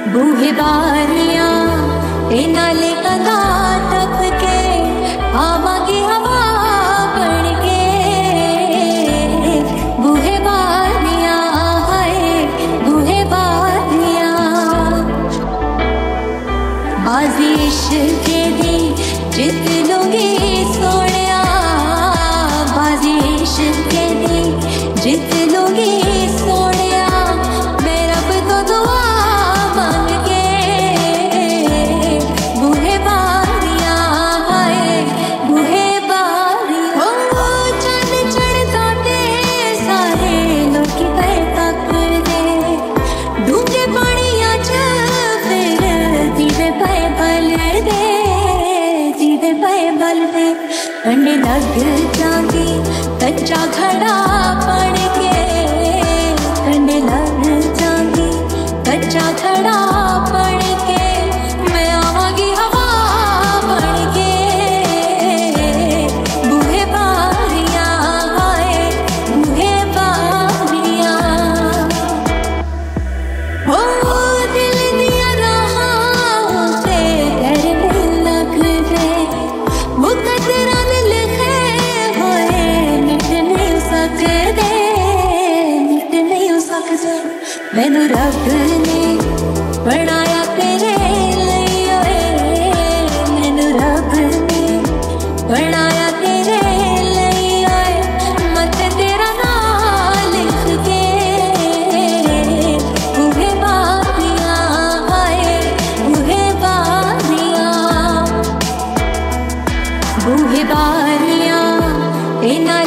बूहे बारियां नाले कंधा टपके आवांगी हवा बन के। बूहे बारियां हाय बूहे बारियां बाजी इश्क दी जित लूंगी सोनिया। बाजी इश्क दी जित लूंगी सोनिया। मैं रब तो दुआ मांग के बूहे बारियां हाय बूहे बारियां। ओ चंद चढ़ता ते सारे लोकी पे तकदे डूंगे पानियां च फिर दीवे पे बल दे। दीवे पे बल दे कंडे लग जांगी कच्चा घड़ा पड़ के। कंडे लग जांगी कच्चा घड़ा पड़ के। मैं आवांगी हवा बन के बूहे बारियां हाय बूहे बारियां। हो दिल दिया राहों पे गहरे लग गए मुकद्दर लिखे होए मिट नहीं सकते मिट नहीं सकते। मैनू रब ने बनाया तेरे लिए ओए। मैनू रब ने बनाया तेरे लिए ओए। मत तेरा नाम लिख के बूहे बारियां हाय बूहे बारियां। बूहे बारियां